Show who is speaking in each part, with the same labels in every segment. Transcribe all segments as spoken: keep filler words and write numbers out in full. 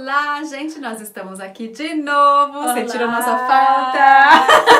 Speaker 1: Olá, gente, nós estamos aqui de novo.
Speaker 2: Olá.
Speaker 1: Sentiram nossa falta?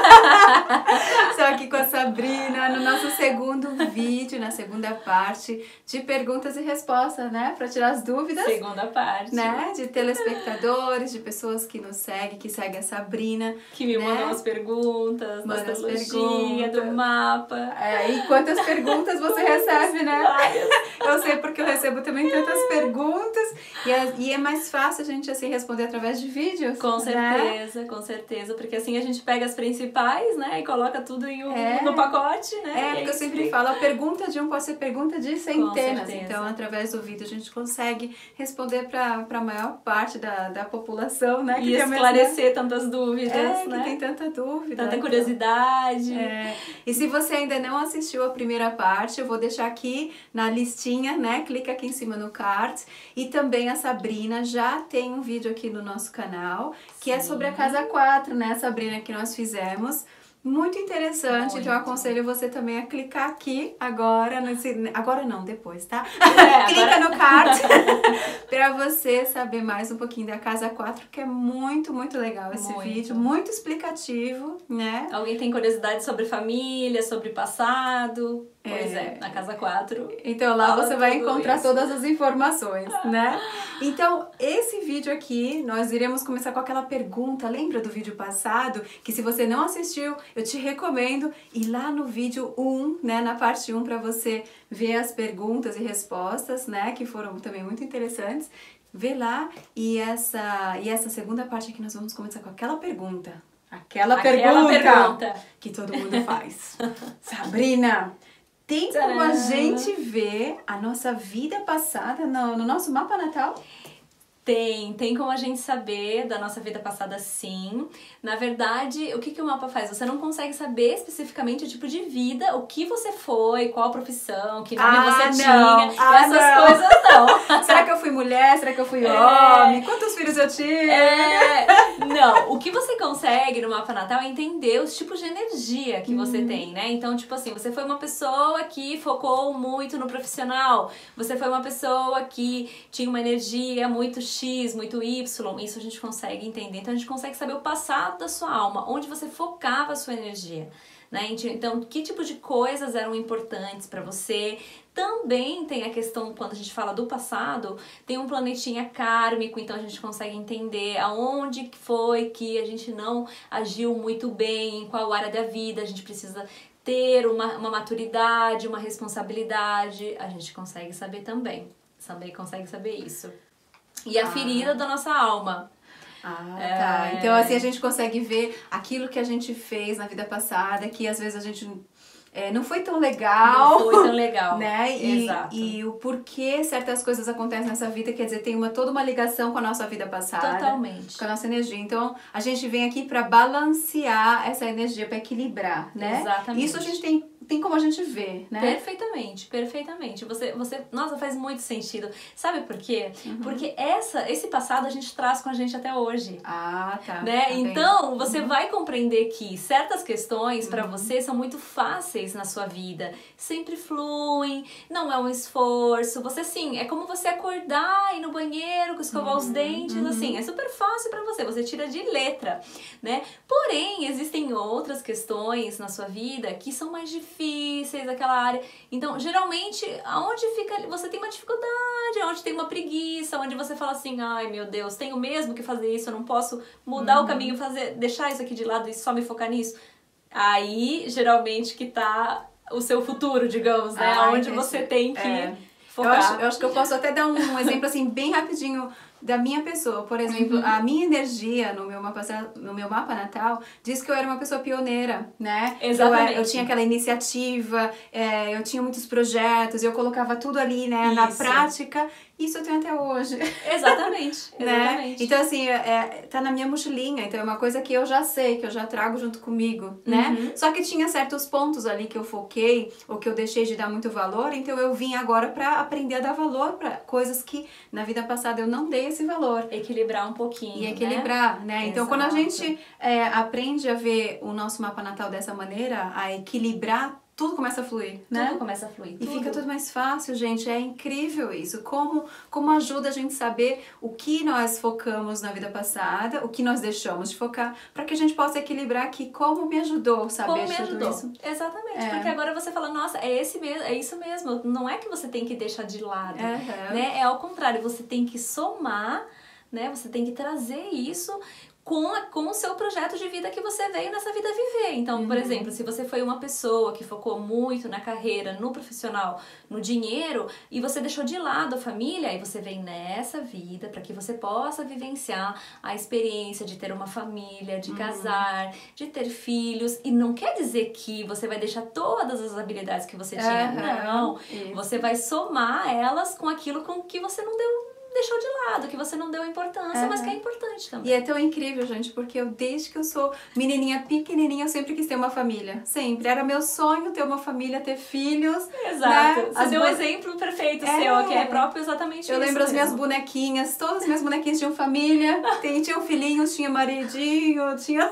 Speaker 1: Estou aqui com a Sabrina no nosso segundo vídeo, na segunda parte de perguntas e respostas, né? Para tirar as dúvidas.
Speaker 2: Segunda parte.
Speaker 1: Né? De telespectadores, de pessoas que nos seguem, que seguem a Sabrina.
Speaker 2: Que me
Speaker 1: né?
Speaker 2: mandam as perguntas,
Speaker 1: Manda
Speaker 2: da
Speaker 1: as
Speaker 2: astrologia,
Speaker 1: perguntas.
Speaker 2: do mapa.
Speaker 1: É, e quantas perguntas você recebe, né?
Speaker 2: Várias.
Speaker 1: Eu sei porque eu recebo também tantas perguntas e é, e é mais fácil a gente assim responder através de vídeos.
Speaker 2: Com
Speaker 1: né?
Speaker 2: certeza, com certeza, porque assim a gente pega as principais, né, e coloca tudo em um,
Speaker 1: É.
Speaker 2: no pacote, né?
Speaker 1: É,
Speaker 2: e
Speaker 1: porque eu
Speaker 2: aí
Speaker 1: sempre
Speaker 2: fica-
Speaker 1: falo, a pergunta de um pode ser pergunta de centenas.
Speaker 2: certeza.
Speaker 1: Então, através do vídeo, a gente consegue responder para a maior parte da, da população, né?
Speaker 2: E
Speaker 1: tem a mesma-
Speaker 2: esclarecer tantas dúvidas,
Speaker 1: É,
Speaker 2: né?
Speaker 1: que tem tanta dúvida.
Speaker 2: Tanta
Speaker 1: então.
Speaker 2: curiosidade.
Speaker 1: É. E se você ainda não assistiu a primeira parte, eu vou deixar aqui na listinha, né? Clica aqui em cima no card. E também a Sabrina já tem um vídeo aqui no nosso canal, que é sobre a casa quatro, né, Sabrina, que nós fizemos. Muito interessante,
Speaker 2: Muito.
Speaker 1: então eu aconselho você também a clicar aqui agora, nesse, agora não, depois, tá?
Speaker 2: É,
Speaker 1: Clica
Speaker 2: agora-
Speaker 1: no card para você saber mais um pouquinho da casa quatro, que é muito, muito legal esse
Speaker 2: Muito.
Speaker 1: vídeo, muito explicativo, né?
Speaker 2: Alguém tem curiosidade sobre família, sobre passado? Pois é, na casa quatro.
Speaker 1: Então lá
Speaker 2: Fala
Speaker 1: você vai
Speaker 2: tudo
Speaker 1: encontrar
Speaker 2: isso.
Speaker 1: todas as informações, né? Então, esse vídeo aqui, nós iremos começar com aquela pergunta, lembra do vídeo passado? Que se você não assistiu, eu te recomendo ir lá no vídeo um, né, na parte um, para você ver as perguntas e respostas, né, que foram também muito interessantes. Vê lá, e essa, e essa segunda parte aqui nós vamos começar com aquela pergunta. Aquela,
Speaker 2: Aquela
Speaker 1: pergunta,
Speaker 2: pergunta.
Speaker 1: que todo mundo faz. Sabrina, tem como a
Speaker 2: Tcharam!
Speaker 1: gente ver a nossa vida passada no, no nosso mapa natal?
Speaker 2: Tem, tem como a gente saber da nossa vida passada, sim. Na verdade, o que, que o mapa faz? Você não consegue saber especificamente o tipo de vida, o que você foi, qual profissão, que nome
Speaker 1: Ah,
Speaker 2: você
Speaker 1: não.
Speaker 2: tinha.
Speaker 1: Ah,
Speaker 2: essas
Speaker 1: não.
Speaker 2: coisas não.
Speaker 1: Será que eu fui mulher? Será que eu fui
Speaker 2: É.
Speaker 1: homem? Quantos filhos eu tive?
Speaker 2: É, não, o que você consegue no mapa natal é entender os tipos de energia que você tem, né? Então, tipo assim, você foi uma pessoa que focou muito no profissional, você foi uma pessoa que tinha uma energia muito X, muito Y, isso a gente consegue entender. Então, a gente consegue saber o passado da sua alma, onde você focava a sua energia. Né? Então, que tipo de coisas eram importantes para você? Também tem a questão, quando a gente fala do passado, tem um planetinha kármico, então a gente consegue entender aonde foi que a gente não agiu muito bem, em qual área da vida a gente precisa ter uma, uma maturidade, uma responsabilidade, a gente consegue saber também. Também consegue saber isso. E a
Speaker 1: Ah.
Speaker 2: ferida da nossa alma.
Speaker 1: Ah,
Speaker 2: É.
Speaker 1: tá. Então, assim, a gente consegue ver aquilo que a gente fez na vida passada, que às vezes a gente é, não foi tão legal.
Speaker 2: Não foi tão legal.
Speaker 1: Né? E,
Speaker 2: Exato.
Speaker 1: e o porquê certas coisas acontecem nessa vida, quer dizer, tem uma, toda uma ligação com a nossa vida passada.
Speaker 2: Totalmente.
Speaker 1: Com a nossa energia. Então, a gente vem aqui para balancear essa energia, para equilibrar, né?
Speaker 2: Exatamente.
Speaker 1: Isso a gente tem, tem como a gente ver, né?
Speaker 2: Perfeitamente, perfeitamente. Você, você, nossa, faz muito sentido. Sabe por quê?
Speaker 1: Uhum.
Speaker 2: Porque essa, esse passado a gente traz com a gente até hoje.
Speaker 1: Ah, tá.
Speaker 2: Né?
Speaker 1: Tá bem.
Speaker 2: Então, você vai compreender que certas questões
Speaker 1: Uhum.
Speaker 2: pra você são muito fáceis na sua vida. Sempre fluem, não é um esforço. Você, assim, é como você acordar, ir no banheiro, escovar
Speaker 1: Uhum.
Speaker 2: os dentes, assim. É super fácil pra você, você tira de letra, né? Porém, existem outras questões na sua vida que são mais difíceis, aquela área. Então, geralmente, aonde fica, você tem uma dificuldade, aonde tem uma preguiça, onde você fala assim, ai meu Deus, tenho mesmo que fazer isso, eu não posso mudar
Speaker 1: Uhum.
Speaker 2: o caminho, fazer, deixar isso aqui de lado e só me focar nisso. Aí, geralmente, que tá o seu futuro, digamos, né?
Speaker 1: Ah,
Speaker 2: Onde
Speaker 1: entendi.
Speaker 2: você tem que
Speaker 1: É. Eu
Speaker 2: focar.
Speaker 1: acho, eu acho que eu posso até dar um exemplo assim bem rapidinho da minha pessoa. Por exemplo, a minha energia no meu mapa, no meu mapa natal diz que eu era uma pessoa pioneira, né?
Speaker 2: Exatamente.
Speaker 1: Eu, eu tinha aquela iniciativa, é, eu tinha muitos projetos, eu colocava tudo ali, né, na
Speaker 2: Isso.
Speaker 1: prática. Isso eu tenho até hoje.
Speaker 2: Exatamente,
Speaker 1: Né?
Speaker 2: exatamente.
Speaker 1: Então, assim, é, é, tá na minha mochilinha, então é uma coisa que eu já sei, que eu já trago junto comigo, né?
Speaker 2: Uhum.
Speaker 1: Só que tinha certos pontos ali que eu foquei, ou que eu deixei de dar muito valor, então eu vim agora pra aprender a dar valor pra coisas que na vida passada eu não dei esse valor.
Speaker 2: Equilibrar um pouquinho,
Speaker 1: E equilibrar, né? Então,
Speaker 2: Exato.
Speaker 1: quando a gente é, aprende a ver o nosso mapa natal dessa maneira, a equilibrar tudo começa a fluir, né?
Speaker 2: Tudo começa a fluir.
Speaker 1: E
Speaker 2: tudo.
Speaker 1: fica tudo mais fácil, gente. É incrível isso. Como, como ajuda a gente saber o que nós focamos na vida passada, o que nós deixamos de focar, para que a gente possa equilibrar aqui como me ajudou saber
Speaker 2: Como me
Speaker 1: tudo
Speaker 2: ajudou.
Speaker 1: isso.
Speaker 2: Exatamente,
Speaker 1: É.
Speaker 2: porque agora você fala, nossa, é, esse mesmo, é isso mesmo. Não é que você tem que deixar de lado,
Speaker 1: Uhum.
Speaker 2: né? É ao contrário, você tem que somar, né? Você tem que trazer isso com, a, com o seu projeto de vida que você veio nessa vida viver. Então, por
Speaker 1: Uhum.
Speaker 2: exemplo, se você foi uma pessoa que focou muito na carreira, no profissional, no dinheiro, e você deixou de lado a família, aí você vem nessa vida para que você possa vivenciar a experiência de ter uma família, de
Speaker 1: Uhum.
Speaker 2: casar, de ter filhos. E não quer dizer que você vai deixar todas as habilidades que você tinha.
Speaker 1: Uhum.
Speaker 2: Não.
Speaker 1: Isso.
Speaker 2: Você vai somar elas com aquilo com que você não deu deixou de lado, que você não deu importância,
Speaker 1: Uhum.
Speaker 2: mas que é importante também.
Speaker 1: E é tão incrível, gente, porque eu, desde que eu sou menininha pequenininha, eu sempre quis ter uma família. Sempre. Era meu sonho ter uma família, ter filhos.
Speaker 2: Exato.
Speaker 1: Né?
Speaker 2: Você
Speaker 1: As
Speaker 2: deu um
Speaker 1: bo-
Speaker 2: exemplo perfeito
Speaker 1: É.
Speaker 2: seu, que é próprio exatamente
Speaker 1: Eu
Speaker 2: isso
Speaker 1: lembro as minhas
Speaker 2: mesmo.
Speaker 1: bonequinhas, todas as minhas bonequinhas tinham família, tem- tinham filhinhos, tinha maridinho, tinha...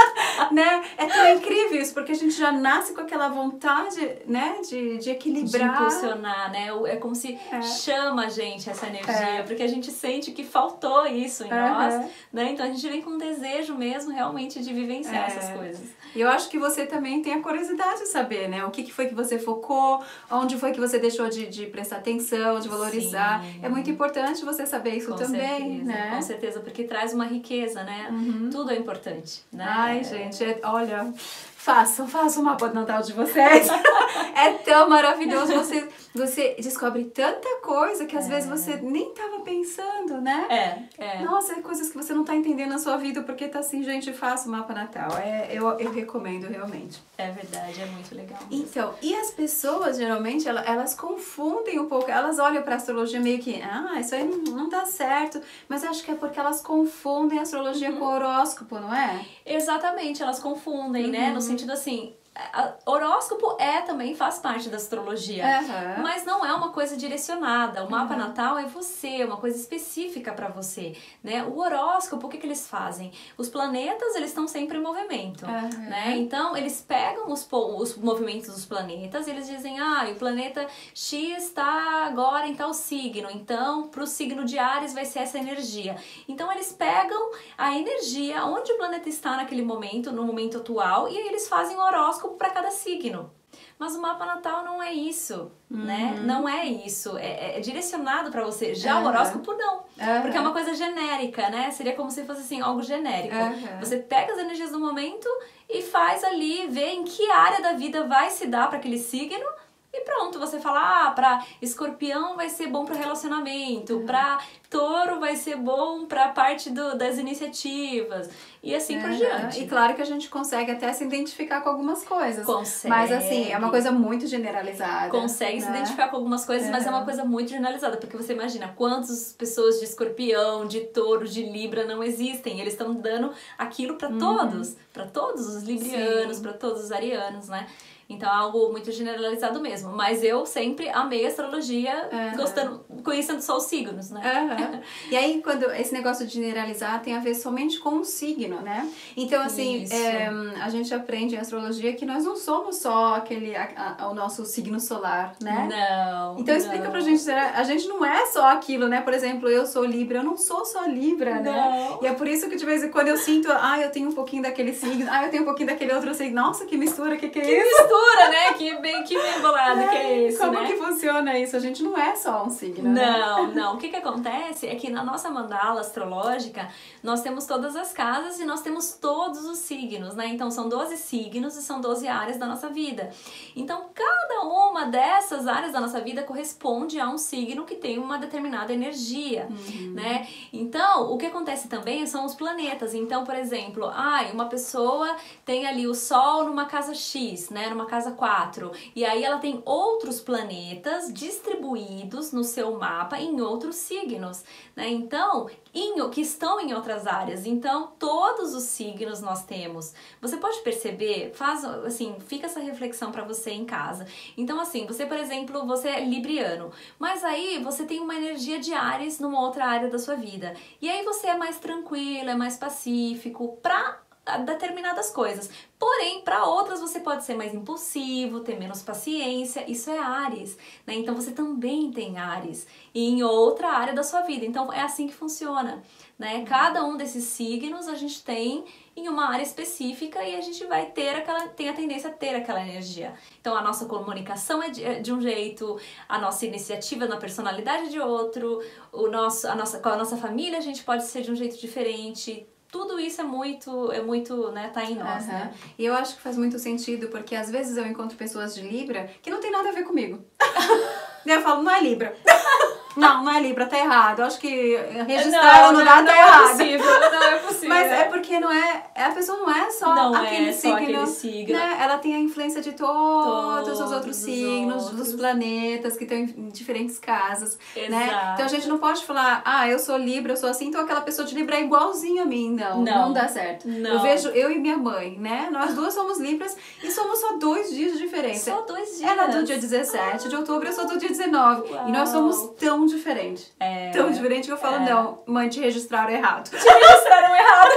Speaker 1: né? É tão incrível isso, porque a gente já nasce com aquela vontade, né, de, de
Speaker 2: De
Speaker 1: equilibrar.
Speaker 2: impulsionar, né? É como se
Speaker 1: É.
Speaker 2: chama a gente essa energia,
Speaker 1: É.
Speaker 2: porque a gente sente que faltou isso em
Speaker 1: Uhum.
Speaker 2: nós, né? Então a gente vem com um desejo mesmo realmente de vivenciar
Speaker 1: É.
Speaker 2: essas coisas.
Speaker 1: E eu acho que você também tem a curiosidade de saber, né? O que, que foi que você focou, onde foi que você deixou de, de prestar atenção, de valorizar.
Speaker 2: Sim.
Speaker 1: É muito importante você saber isso
Speaker 2: Com
Speaker 1: também,
Speaker 2: certeza,
Speaker 1: né?
Speaker 2: com certeza, porque traz uma riqueza, né?
Speaker 1: Uhum.
Speaker 2: Tudo é importante, né?
Speaker 1: Ai, gente, é- olha, façam, façam o mapa do Natal de vocês. É tão maravilhoso. Você, você descobre tanta coisa que às
Speaker 2: É.
Speaker 1: vezes você nem tava pensando, né?
Speaker 2: É, é.
Speaker 1: Nossa, é coisas que você não tá entendendo na sua vida, porque tá assim, gente, faça o mapa natal. É, eu, eu recomendo realmente.
Speaker 2: É verdade, é muito legal mesmo.
Speaker 1: Então, e as pessoas, geralmente, ela- elas confundem um pouco, elas olham pra astrologia meio que, ah, isso aí não, não dá certo, mas eu acho que é porque elas confundem a astrologia com o horóscopo, não é?
Speaker 2: Exatamente, elas confundem, né? No sentido assim, a- horóscopo é também, faz parte da astrologia.
Speaker 1: Aham.
Speaker 2: Mas não é uma coisa direcionada. O mapa natal é você, é uma coisa específica pra você, né? O horóscopo, o que que eles fazem? Os planetas, eles estão sempre em movimento,
Speaker 1: Aham.
Speaker 2: né? Então, eles pegam os, po- os movimentos dos planetas e eles dizem, ah, o planeta X está agora em tal signo, então, pro signo de Áries vai ser essa energia. Então, eles pegam a energia, onde o planeta está naquele momento, no momento atual, e aí eles fazem o horóscopo para cada signo. Mas o mapa natal não é isso, né? Não é isso. É, é direcionado para você. Já o
Speaker 1: Aham.
Speaker 2: horóscopo não.
Speaker 1: Aham.
Speaker 2: Porque é uma coisa genérica, né? Seria como se fosse assim, algo genérico.
Speaker 1: Aham.
Speaker 2: Você pega as energias do momento e faz ali, vê em que área da vida vai se dar para aquele signo. E pronto, você fala, ah, pra escorpião vai ser bom pro relacionamento, pra touro vai ser bom pra parte do, das iniciativas, e assim por
Speaker 1: Aham.
Speaker 2: diante.
Speaker 1: E claro que a gente consegue até se identificar com algumas coisas.
Speaker 2: Consegue.
Speaker 1: Mas assim, é uma coisa muito generalizada.
Speaker 2: Consegue se
Speaker 1: né?
Speaker 2: identificar com algumas coisas, mas é uma
Speaker 1: Aham.
Speaker 2: coisa muito generalizada, porque você imagina quantas pessoas de escorpião, de touro, de libra não existem. Eles estão dando aquilo pra todos, pra todos os librianos,
Speaker 1: Sim.
Speaker 2: pra todos os arianos, né? Então é algo muito generalizado mesmo. Mas eu sempre amei a astrologia,
Speaker 1: Aham.
Speaker 2: gostando, conhecendo só os signos, né?
Speaker 1: Aham. E aí, quando esse negócio de generalizar tem a ver somente com o signo, né? Então, assim,
Speaker 2: Isso.
Speaker 1: é, a gente aprende em astrologia que nós não somos só aquele, a- a- o nosso signo solar, né?
Speaker 2: Não.
Speaker 1: Então explica
Speaker 2: não.
Speaker 1: pra gente, será- a gente não é só aquilo, né? Por exemplo, eu sou Libra, eu não sou só Libra, né?
Speaker 2: Não.
Speaker 1: E é por isso que de vez em quando eu sinto, ah, eu tenho um pouquinho daquele signo, ah, eu tenho um pouquinho daquele outro signo. Nossa, que mistura, que que é isso?
Speaker 2: Mistura, né? Que bem, que bem bolado que é esse,
Speaker 1: Como
Speaker 2: né?
Speaker 1: que funciona isso? A gente não é só um signo, né?
Speaker 2: Não, não. O que que acontece é que na nossa mandala astrológica, nós temos todas as casas e nós temos todos os signos, né? Então, são doze signos e são doze áreas da nossa vida. Então, cada uma dessas áreas da nossa vida corresponde a um signo que tem uma determinada energia, né? Então, o que acontece também são os planetas. Então, por exemplo, ai, uma pessoa tem ali o Sol numa casa X, né? Numa casa quatro. E aí ela tem outros planetas distribuídos no seu mapa em outros signos, né? Então, em, que estão em outras áreas. Então, todos os signos nós temos. Você pode perceber, faz assim, fica essa reflexão para você em casa. Então, assim, você, por exemplo, você é libriano, mas aí você tem uma energia de Áries numa outra área da sua vida. E aí você é mais tranquilo, é mais pacífico. Pra determinadas coisas. Porém, para outras você pode ser mais impulsivo, ter menos paciência, isso é Áries, né? Então você também tem Áries em outra área da sua vida. Então é assim que funciona, né? Cada um desses signos a gente tem em uma área específica e a gente vai ter aquela, tem a tendência a ter aquela energia. Então a nossa comunicação é de, é de um jeito, a nossa iniciativa na personalidade é de outro, o nosso, a nossa, com a nossa família a gente pode ser de um jeito diferente. Tudo isso é muito, é muito, né, tá em nós,
Speaker 1: uhum.
Speaker 2: né?
Speaker 1: E eu acho que faz muito sentido, porque às vezes eu encontro pessoas de Libra que não tem nada a ver comigo. E eu falo, não é Libra. Não, não é Libra, tá errado. Eu acho que registraram no dado, tá errado.
Speaker 2: Não é possível, não é possível.
Speaker 1: Mas é porque não é, a pessoa não é só
Speaker 2: não
Speaker 1: aquele
Speaker 2: é
Speaker 1: signo,
Speaker 2: só aquele signo.
Speaker 1: Né? Ela tem a influência de todos,
Speaker 2: todos
Speaker 1: os outros
Speaker 2: os
Speaker 1: signos,
Speaker 2: outros.
Speaker 1: dos planetas que estão em diferentes casas,
Speaker 2: Exato.
Speaker 1: né? Então a gente não pode falar, ah, eu sou Libra, eu sou assim, então aquela pessoa de Libra é igualzinha a mim. Não, não, não dá certo.
Speaker 2: Não.
Speaker 1: Eu vejo eu e minha mãe, né? Nós duas somos Libras e somos só dois dias de diferença.
Speaker 2: Só dois dias.
Speaker 1: Ela é do dia dezessete de outubro, eu sou do dia dezenove.
Speaker 2: Uau.
Speaker 1: E nós somos tão diferentes.
Speaker 2: É.
Speaker 1: Tão diferente que eu falo,
Speaker 2: É.
Speaker 1: não, mãe, te registraram errado.
Speaker 2: Te registraram errado.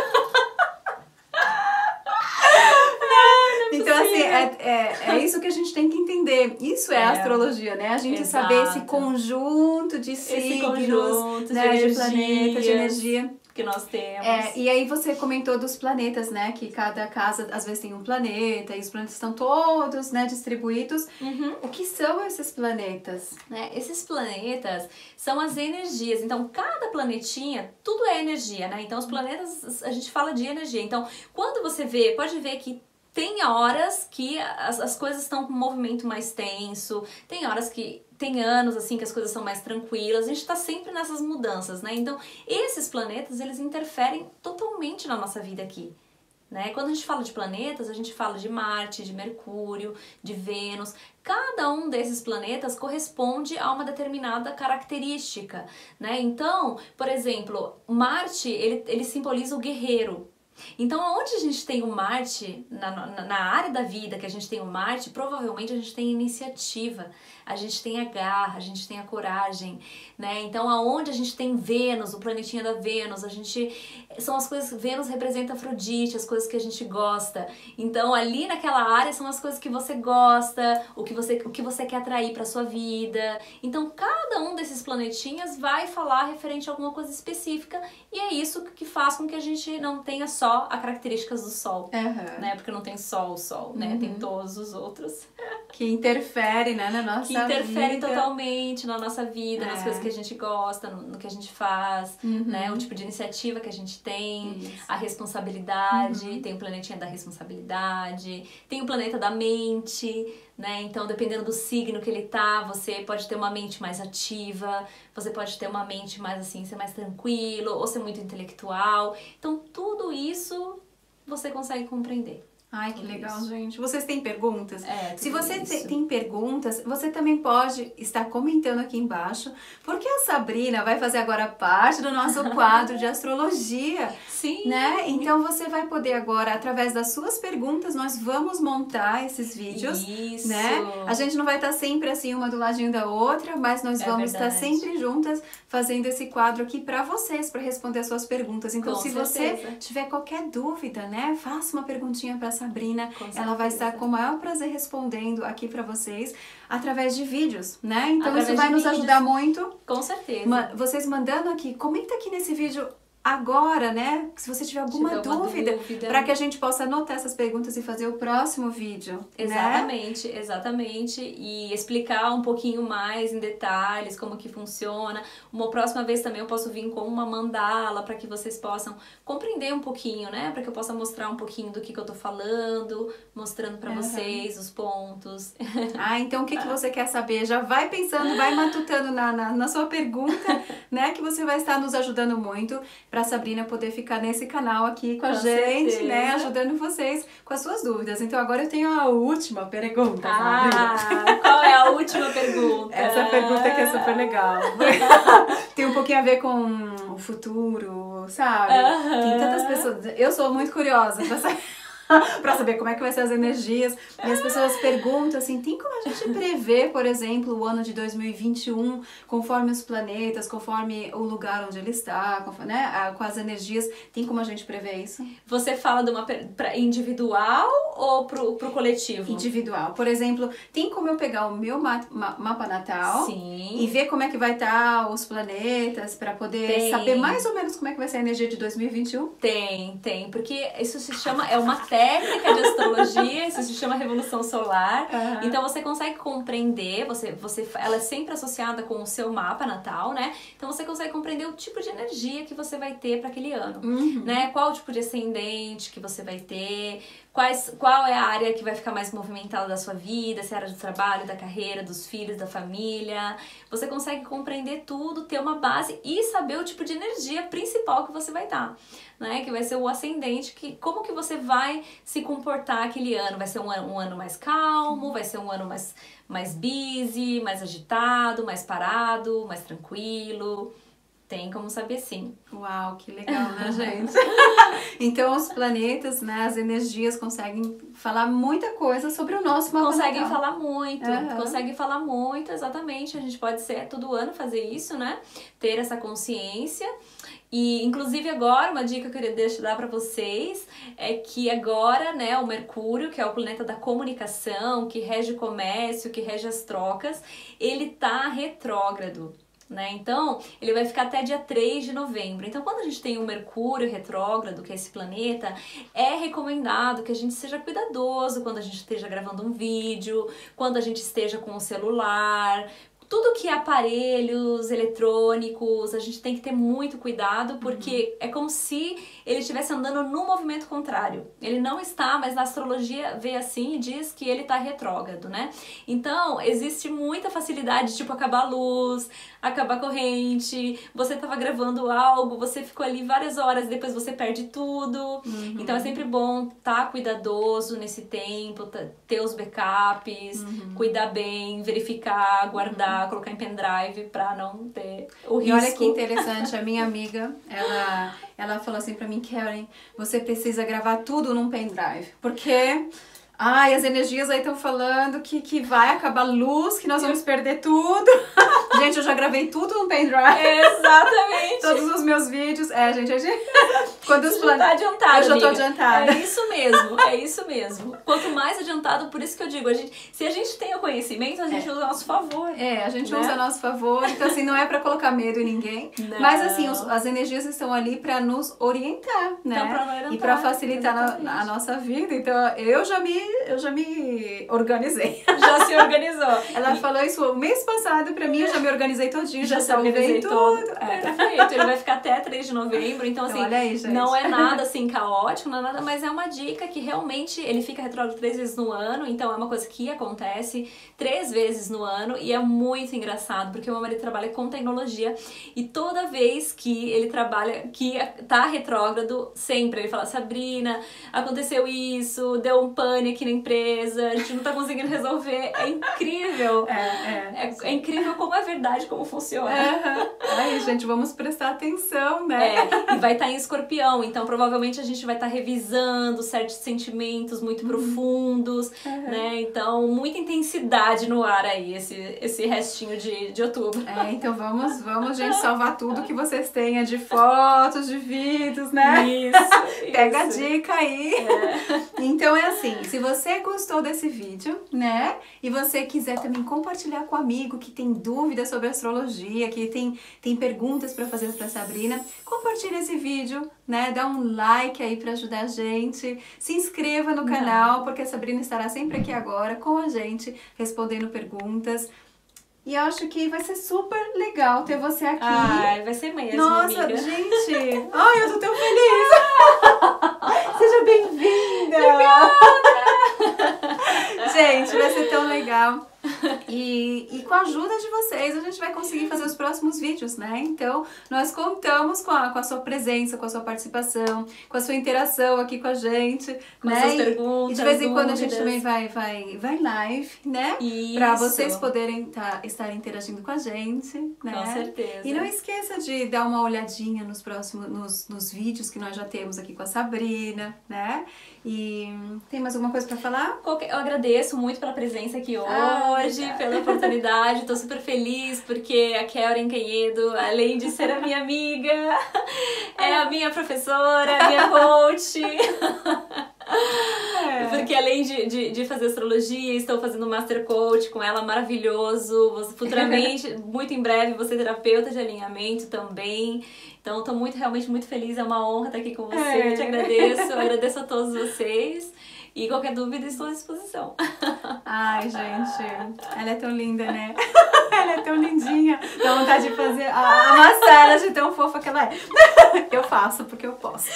Speaker 1: Então, assim, é, é, é isso que a gente tem que entender. Isso é,
Speaker 2: É.
Speaker 1: a astrologia, né? A gente
Speaker 2: Exato.
Speaker 1: saber esse conjunto de signos,
Speaker 2: Esse conjunto
Speaker 1: né?
Speaker 2: de,
Speaker 1: de planetas, de energia.
Speaker 2: Que nós temos.
Speaker 1: É, e aí você comentou dos planetas, né? Que cada casa, às vezes, tem um planeta. E os planetas estão todos, né, distribuídos.
Speaker 2: Uhum.
Speaker 1: O que são esses planetas?
Speaker 2: Né? Esses planetas são as energias. Então, cada planetinha, tudo é energia, né? Então, os planetas, a gente fala de energia. Então, quando você vê, pode ver que tem horas que as, as coisas estão com um movimento mais tenso, tem horas que tem anos assim que as coisas são mais tranquilas, a gente está sempre nessas mudanças, né? Então, esses planetas, eles interferem totalmente na nossa vida aqui, né? Quando a gente fala de planetas, a gente fala de Marte, de Mercúrio, de Vênus. Cada um desses planetas corresponde a uma determinada característica, né? Então, por exemplo, Marte, ele, ele simboliza o guerreiro. Então, onde a gente tem o Marte, na, na, na área da vida que a gente tem o Marte, provavelmente a gente tem iniciativa, a gente tem a garra, a gente tem a coragem, né? Então, aonde a gente tem Vênus, o planetinha da Vênus, a gente... São as coisas... Vênus representa Afrodite, as coisas que a gente gosta. Então, ali naquela área são as coisas que você gosta, o que você, o que você quer atrair para sua vida. Então, cada um desses planetinhas vai falar referente a alguma coisa específica e é isso que faz com que a gente não tenha só as características do Sol,
Speaker 1: Uhum.
Speaker 2: né? Porque não tem só o Sol, né?
Speaker 1: Uhum.
Speaker 2: Tem todos os outros.
Speaker 1: Que interfere, né, na nossa
Speaker 2: Que interfere
Speaker 1: vida.
Speaker 2: totalmente na nossa vida,
Speaker 1: É.
Speaker 2: nas coisas que a gente gosta, no, no que a gente faz,
Speaker 1: Uhum.
Speaker 2: né? O tipo de iniciativa que a gente tem,
Speaker 1: Isso.
Speaker 2: a responsabilidade,
Speaker 1: Uhum.
Speaker 2: tem o planetinha da responsabilidade, tem o planeta da mente, né? Então, dependendo do signo que ele tá, você pode ter uma mente mais ativa, você pode ter uma mente mais assim, ser mais tranquilo, ou ser muito intelectual. Então, tudo isso você consegue compreender.
Speaker 1: Ai, que
Speaker 2: Tudo
Speaker 1: legal,
Speaker 2: isso.
Speaker 1: gente. Vocês têm perguntas?
Speaker 2: É,
Speaker 1: Se
Speaker 2: tudo
Speaker 1: você
Speaker 2: isso.
Speaker 1: te- tem perguntas, você também pode estar comentando aqui embaixo, porque a Sabrina vai fazer agora parte do nosso quadro de astrologia,
Speaker 2: Sim.
Speaker 1: né? Então você vai poder agora, através das suas perguntas, nós vamos montar esses vídeos,
Speaker 2: Isso.
Speaker 1: né? A gente não vai estar sempre assim, uma do ladinho da outra, mas nós
Speaker 2: É
Speaker 1: vamos
Speaker 2: verdade.
Speaker 1: estar sempre juntas fazendo esse quadro aqui para vocês, para responder as suas perguntas. Então,
Speaker 2: Com
Speaker 1: se
Speaker 2: certeza.
Speaker 1: você tiver qualquer dúvida, né, faça uma perguntinha para Sabrina.
Speaker 2: Com
Speaker 1: Ela vai
Speaker 2: certeza.
Speaker 1: estar com o maior prazer respondendo aqui para vocês através de vídeos, né? Então
Speaker 2: Através
Speaker 1: isso vai
Speaker 2: de
Speaker 1: nos
Speaker 2: vídeos.
Speaker 1: ajudar muito.
Speaker 2: Com certeza.
Speaker 1: Ma- vocês mandando aqui, comenta aqui nesse vídeo agora, né? Se você tiver alguma
Speaker 2: Tiver alguma
Speaker 1: dúvida,
Speaker 2: dúvida.
Speaker 1: para que a gente possa anotar essas perguntas e fazer o próximo vídeo, né?
Speaker 2: Exatamente, exatamente. E explicar um pouquinho mais em detalhes como que funciona. Uma próxima vez também eu posso vir com uma mandala para que vocês possam compreender um pouquinho, né? Para que eu possa mostrar um pouquinho do que, que eu tô falando, mostrando para
Speaker 1: Uhum.
Speaker 2: vocês os pontos.
Speaker 1: Ah, então o que, que você quer saber? Já vai pensando, vai matutando na, na, na sua pergunta, né? Que você vai estar nos ajudando muito para a Sabrina poder ficar nesse canal aqui com a
Speaker 2: Com
Speaker 1: gente,
Speaker 2: certeza.
Speaker 1: né? Ajudando vocês com as suas dúvidas. Então agora eu tenho a última pergunta, Sabrina.
Speaker 2: Ah, qual é a última pergunta?
Speaker 1: Essa pergunta que é super legal. Tem um pouquinho a ver com o futuro, sabe?
Speaker 2: Aham.
Speaker 1: Tem tantas pessoas. Eu sou muito curiosa pra saber. pra saber como é que vai ser as energias. E as pessoas perguntam assim, tem como a gente prever, por exemplo, o ano de dois mil e vinte e um, conforme os planetas, conforme o lugar onde ele está, conforme, né, com as energias, tem como a gente prever isso?
Speaker 2: Você fala de uma pra individual ou pro, pro coletivo?
Speaker 1: Individual. Por exemplo, tem como eu pegar o meu ma ma mapa natal
Speaker 2: Sim.
Speaker 1: e ver como é que vai estar os planetas para poder
Speaker 2: tem.
Speaker 1: saber mais ou menos como é que vai ser a energia de dois mil e vinte e um?
Speaker 2: Tem, tem. Porque isso se chama, é uma técnica de astrologia, isso se chama revolução solar. Uhum. Então você consegue compreender, você, você, ela é sempre associada com o seu mapa natal, né? Então você consegue compreender o tipo de energia que você vai ter para aquele ano,
Speaker 1: uhum.
Speaker 2: né? Qual o tipo de ascendente que você vai ter, quais, qual é a área que vai ficar mais movimentada da sua vida, se é a área do trabalho, da carreira, dos filhos, da família. Você consegue compreender tudo, ter uma base e saber o tipo de energia principal que você vai dar, né? Que vai ser o ascendente, que, como que você vai se comportar aquele ano. Vai ser um ano, um ano mais calmo, vai ser um ano mais, mais busy, mais agitado, mais parado, mais tranquilo. Tem como saber sim.
Speaker 1: Uau, que legal, né, gente? Então os planetas, né, as energias conseguem falar muita coisa sobre o nosso mapa
Speaker 2: Conseguem
Speaker 1: natal.
Speaker 2: falar muito, uhum. conseguem falar muito, exatamente. A gente pode ser todo ano fazer isso, né? Ter essa consciência. E, inclusive, agora, uma dica que eu queria deixar dar para vocês é que agora, né, o Mercúrio, que é o planeta da comunicação, que rege o comércio, que rege as trocas, ele tá retrógrado. Né? Então, ele vai ficar até dia três de novembro. Então, quando a gente tem o Mercúrio retrógrado, que é esse planeta, é recomendado que a gente seja cuidadoso quando a gente esteja gravando um vídeo, quando a gente esteja com o celular. Tudo que é aparelhos eletrônicos, a gente tem que ter muito cuidado, porque uhum. é como se ele estivesse andando no movimento contrário. Ele não está, mas na astrologia vê assim e diz que ele está retrógrado, né? Então, existe muita facilidade, tipo, acabar a luz, acabar a corrente, você estava gravando algo, você ficou ali várias horas, depois você perde tudo. Uhum. Então, é sempre bom estar tá cuidadoso nesse tempo, tá, ter os backups, uhum. cuidar bem, verificar, guardar, colocar em pendrive pra não ter o risco.
Speaker 1: E olha que interessante, a minha amiga, ela, ela falou assim pra mim, Karen, você precisa gravar tudo num pendrive, porque... Ai, as energias aí estão falando que, que vai acabar a luz, que nós vamos perder tudo. Gente, eu já gravei tudo no pendrive.
Speaker 2: Exatamente.
Speaker 1: Todos os meus vídeos. É, gente, a gente... Quando os
Speaker 2: Você já tá adiantada,
Speaker 1: Eu já tô
Speaker 2: amiga.
Speaker 1: adiantada.
Speaker 2: É isso mesmo, é isso mesmo. Quanto mais adiantado, por isso que eu digo, a gente, se a gente tem o conhecimento, a gente é. usa a nosso favor.
Speaker 1: É, a gente
Speaker 2: né?
Speaker 1: usa a nosso favor. Então, assim, não é pra colocar medo em ninguém. Não. Mas, assim, os, as energias estão ali pra nos orientar, né?
Speaker 2: Então, pra orientar,
Speaker 1: e pra facilitar na, a nossa vida. Então, eu já me... Eu já me organizei.
Speaker 2: Já se organizou.
Speaker 1: Ela e... falou isso o mês passado pra mim, eu já me organizei todinho, já, já salvei tudo.
Speaker 2: Todo. É, perfeito. Ele vai ficar até três de novembro, então, assim, então, olha aí, gente. Não é nada assim caótico, não é nada, mas é uma dica que realmente ele fica retrógrado três vezes no ano, então é uma coisa que acontece três vezes no ano e é muito engraçado, porque o meu marido trabalha com tecnologia e toda vez que ele trabalha, que tá retrógrado, sempre ele fala, Sabrina, aconteceu isso, deu um pane aqui na empresa, a gente não tá conseguindo resolver. É incrível.
Speaker 1: É, é,
Speaker 2: é, é incrível como é verdade, como funciona.
Speaker 1: Uhum. Aí, gente, vamos prestar atenção, né?
Speaker 2: É, e vai estar tá em escorpião, então provavelmente a gente vai estar tá revisando certos sentimentos muito uhum. profundos, uhum. né? Então, muita intensidade no ar aí, esse, esse restinho de, de outubro.
Speaker 1: É, então vamos, vamos, gente, salvar tudo que vocês tenham de fotos, de vídeos, né?
Speaker 2: Isso,
Speaker 1: Pega
Speaker 2: isso.
Speaker 1: a dica aí. É. Então é assim, se você gostou desse vídeo, né? E você quiser também compartilhar com um amigo que tem dúvidas sobre astrologia, que tem, tem perguntas para fazer para Sabrina, compartilhe esse vídeo, né? Dá um like aí para ajudar a gente. Se inscreva no canal, porque a Sabrina estará sempre aqui agora com a gente, respondendo perguntas. E eu acho que vai ser super legal ter você aqui.
Speaker 2: Ai, vai ser mesmo,
Speaker 1: Nossa,
Speaker 2: amiga.
Speaker 1: gente! Ai, eu tô tão feliz! Seja bem-vinda! Gente, vai ser tão legal. E, e com a ajuda de vocês, a gente vai conseguir fazer os próximos vídeos, né? Então, nós contamos com a, com a sua presença, com a sua participação, com a sua interação aqui com a gente,
Speaker 2: com
Speaker 1: né?
Speaker 2: as suas perguntas,
Speaker 1: e de vez em quando
Speaker 2: dúvidas.
Speaker 1: a gente também vai, vai, vai live, né?
Speaker 2: Isso.
Speaker 1: Pra vocês poderem tá, estar interagindo com a gente, né?
Speaker 2: Com certeza.
Speaker 1: E não esqueça de dar uma olhadinha nos próximos, nos, nos vídeos que nós já temos aqui com a Sabrina, né? E tem mais alguma coisa pra falar?
Speaker 2: Eu agradeço muito pela presença aqui
Speaker 1: Ah,
Speaker 2: hoje,
Speaker 1: obrigada.
Speaker 2: pela oportunidade. Tô super feliz porque a Keren Canhedo, além de ser a minha amiga, é a minha professora, a minha coach. É. Porque além de, de, de fazer astrologia, estou fazendo um Master Coach com ela, maravilhoso. Você, futuramente, muito em breve, você é terapeuta de alinhamento também. Então, estou muito, realmente muito feliz. É uma honra estar aqui com você. É. Eu te agradeço. Eu agradeço a todos vocês. E qualquer dúvida, estou à disposição.
Speaker 1: Ai, gente, ela é tão linda, né? Ela é tão lindinha. Dá vontade de fazer, a, amassar ela de tão fofa que ela é. Eu faço porque eu posso.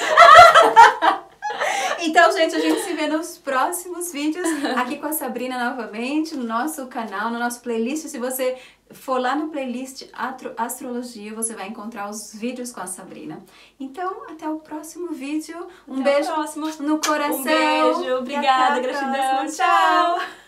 Speaker 1: Então, gente, a gente se vê nos próximos vídeos aqui com a Sabrina novamente, no nosso canal, no nosso playlist. Se você for lá no playlist Astrologia, você vai encontrar os vídeos com a Sabrina. Então, até o próximo vídeo. Um
Speaker 2: até
Speaker 1: beijo
Speaker 2: próximo.
Speaker 1: no coração.
Speaker 2: Um beijo. Obrigada, gratidão.
Speaker 1: Tchau.